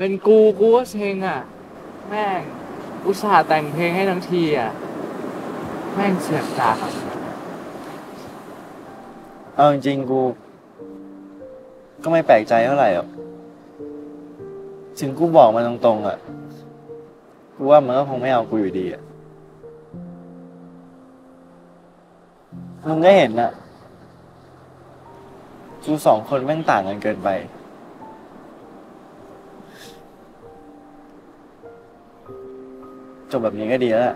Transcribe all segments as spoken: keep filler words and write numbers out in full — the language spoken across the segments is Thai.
เป็นกูกูก็เซ็งอ่ะแม่งอุตส่าห์แต่งเพลงให้ทั้งทีอ่ะแม่งเสียบจากเอาจริงๆกูก็ไม่แปลกใจเท่าไหร่หรอกถึงกูบอกมันตรงๆอ่ะกูว่ามันก็คงไม่เอากูอยู่ดีอ่ะมึงก็เห็นน่ะกูสองคนแม่งต่างกันเกินไปจบแบบนี้ก็ดีแล้ว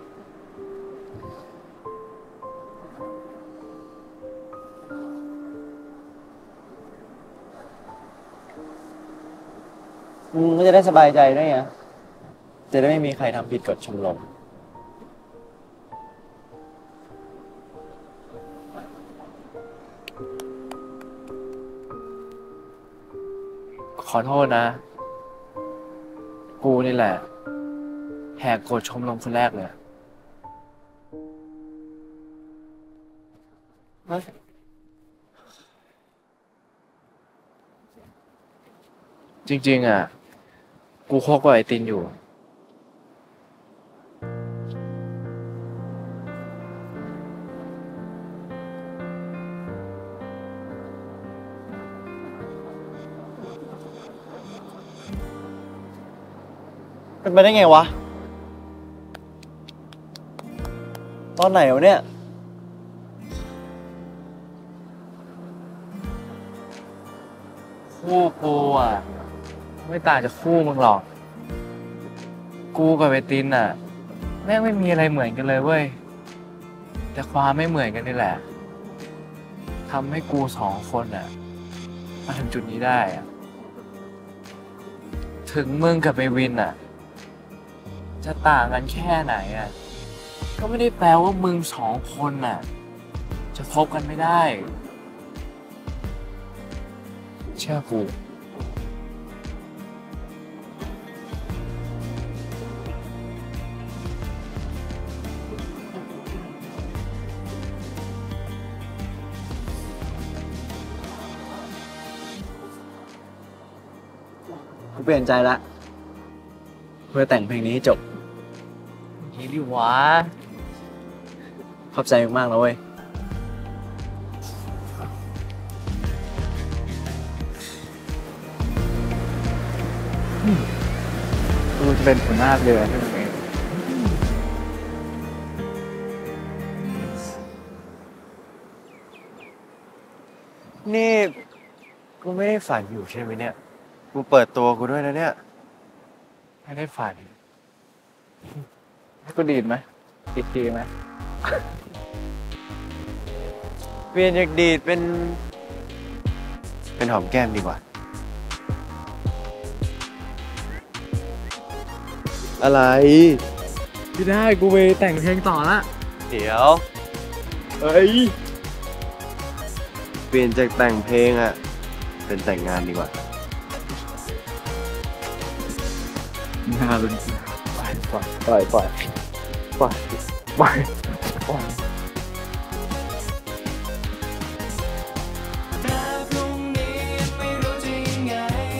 มึงก็จะได้สบายใจด้วยไงจะได้ไม่มีใครทำผิดกฎชมรมขอโทษนะกูนี่แหละแหกกฎชมรมคนแรกเลยจริงๆอ่ะกูคบกับไอตินอยู่เป็นไปได้ไงวะตอนไหนวะเนี่ยคู่กูอ่ะไม่ต่างจากคู่มึงหรอกกูกับไอตินอ่ะแม่งไม่มีอะไรเหมือนกันเลยเว้ยแต่ความไม่เหมือนกันนี่แหละทำให้กูสองคนอ่ะมาถึงจุดนี้ได้อ่ะถึงมึงกับไอวินอ่ะจะต่างกันแค่ไหนอ่ะก็ไม่ได้แปลว่ามึงสองคนน่ะจะคบกันไม่ได้เชื่อกูกูเปลี่ยนใจละเพื่อแต่งเพลงนี้ให้จบนี่ดิวะขอบใจมากๆนะเว้ยกูจะเป็นหัวหน้าเรือใช่ไหมนี่กูไม่ได้ฝันอยู่ใช่ไหมเนี่ยกูเปิดตัวกูด้วยนะเนี่ยไม่ได้ฝันก็ดีไหมอีกทีไหมเปลี่ยนจากดีดเป็นเป็นหอมแก้มดีกว่าอะไรไม่ได้กูไปแต่งเพลงต่อละเดี๋ยวเฮ้ยเปลี่ยนจากแต่งเพลงอะเป็นแต่งงานดีกว่าน่าเป็นปล่อยปล่อยปล่อยปล่อยปล่อยปล่อย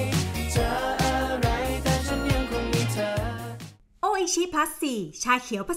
โออิชิพลัสสี่ชาเขียว